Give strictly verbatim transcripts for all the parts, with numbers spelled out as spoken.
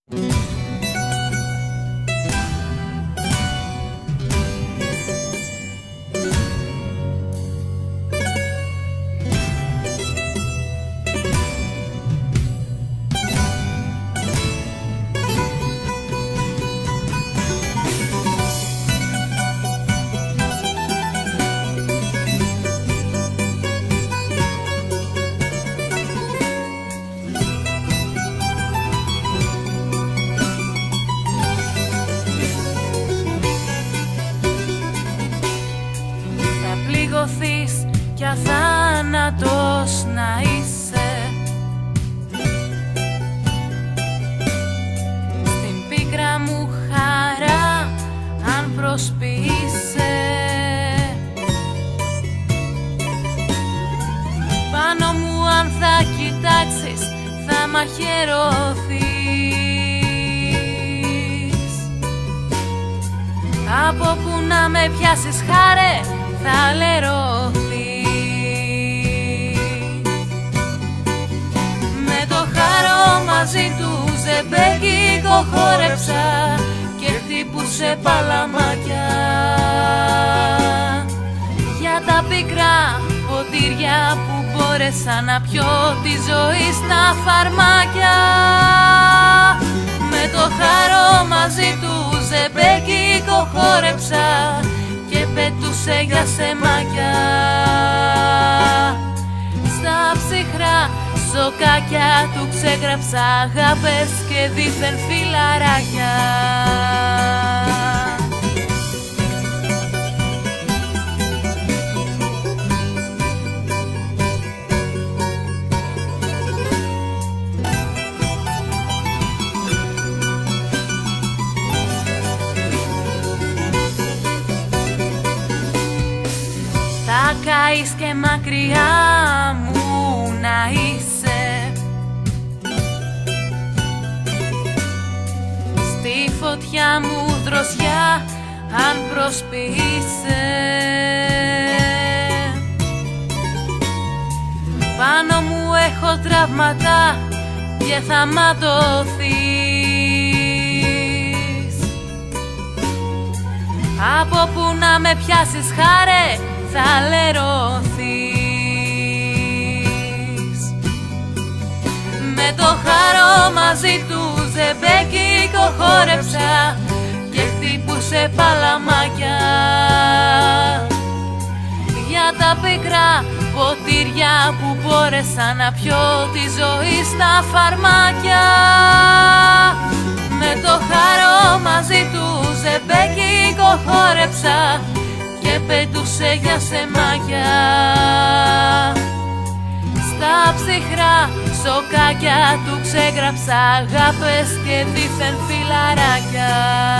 Κι αθάνατος να είσαι, στην πίκρα μου χαρά αν προσποιείσαι, πάνω μου αν θα κοιτάξεις θα μαχαιρωθείς, από που να με πιάσεις χάρε θα λερωθείς. Με το χαρό μαζί του ζεμπέκικο χόρεψα και χτύπουσε παλαμάκια για τα πικρά ποτήρια που μπόρεσα να πιω τη ζωή στα φαρμάκια. Με το χαρό μαζί του ζεμπέκικο χόρεψα και πετούσε για σεμάκια στα ψυχρά σοκάκια του ξέγραψα αγάπες και δίθεν φιλαράκια. Θα καείς και μακριά μου να είσαι, στη φωτιά μου δροσιά αν προσποιείσαι, πάνω μου έχω τραύματα και θα ματωθείς, από που να με πιάσεις χάρε θα λερωθείς. Με το χαρό μαζί του ζεμπέκικο χόρεψα και χτύπουσε παλαμάκια για τα πικρά ποτήρια που μπόρεσα να πιω τη ζωή στα φαρμάκια. Με το χαρό μαζί του ζεμπέκικο χόρεψα και πετούσε για σεμάκια στα ψυχρά σοκάκια του ξέγραψα αγάπες και δίθεν φιλαράκια.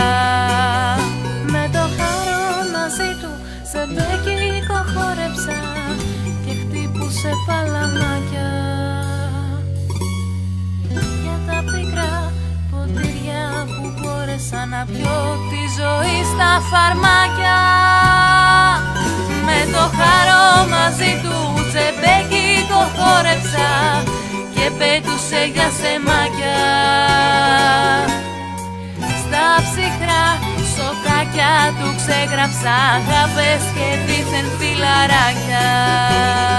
Με το χαρό μαζί του ζεμπέκικο χόρεψα και χτύπουσε παλαμάκια για τα πικρά ποτήρια που μπόρεσα να πιω τη ζωή στα φαρμάκια. Με το χαρό μαζί του ζεμπέκικο χόρεψα και πετούσε για σεμάκια στα ψυχρά σοκάκια του ξέγραψα αγάπες και δίθεν φιλαράκια.